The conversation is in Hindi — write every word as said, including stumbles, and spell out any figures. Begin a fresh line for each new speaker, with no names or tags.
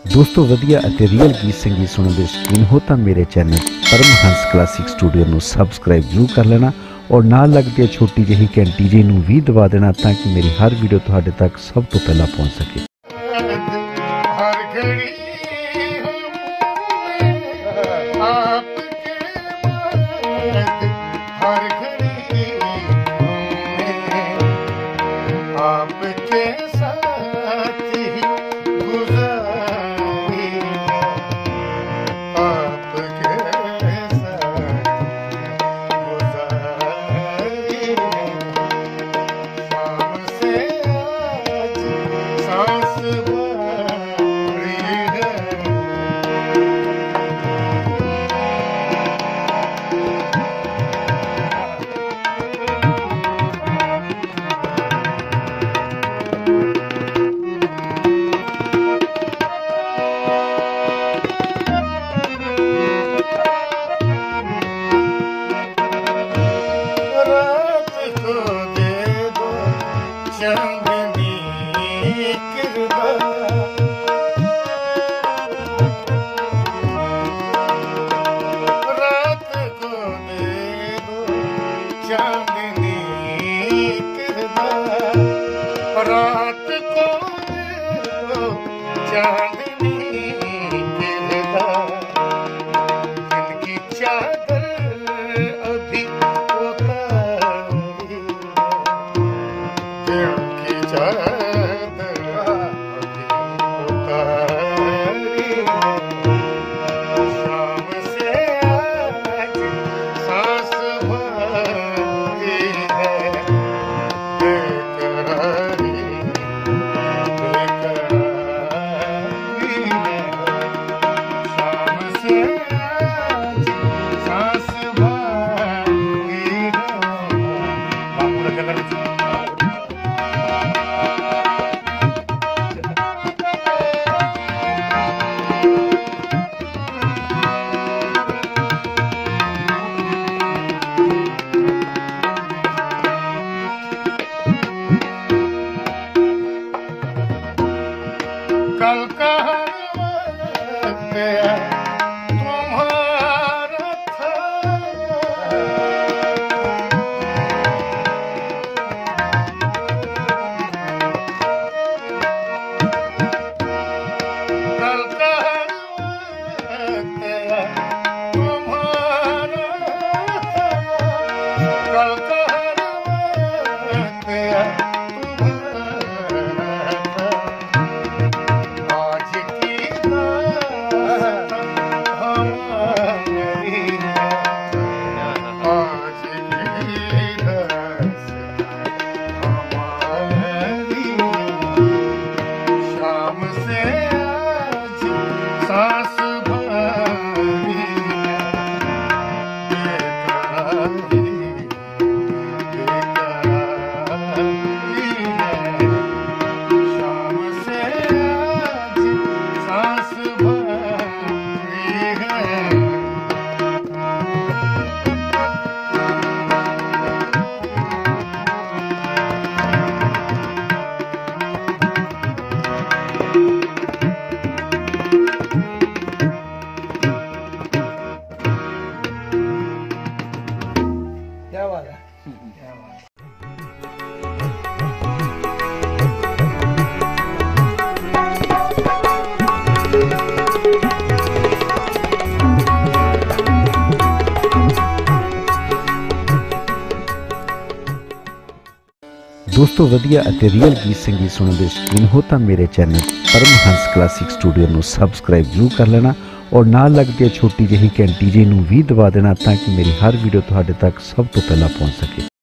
दोस्तों वधिया ਅਤੇ ਰੀਅਲ गीत संगीत सुनने के शौकीन हो तो मेरे चैनल परमहंस क्लासिक स्टूडियो को सबसक्राइब जरूर कर लेना और नाल लगती छोटी जी घंटी जी नूं भी दबा देना ताकि मेरी हर वीडियो तुहाडे तक सब तो पहला पहुंच सके।
रात को चांदनी गिरदा जिनकी चादर अभी उतारी जिनकी चादर अभी उतारी शाम से आज सांस भरी है बेकरारी कल का तुम्हारा था कल का तुम्हारा था कल का सांस भरी बेकरारी बेकरारी शाम से आज सांस भरी है। क्या बात है, क्या बात है।
दोस्तों वधिया ਅਤੇ ਰੀਅਲ गीत संगीत सुनने के शौकीन हो तो मेरे चैनल परमहंस क्लासिक स्टूडियो को सबसक्राइब जरूर कर लेना और नाल लगती छोटी जी घंटी जी नूं भी दबा देना ताकि मेरी हर वीडियो तुहाडे तक सब तो पहला पहुंच सके।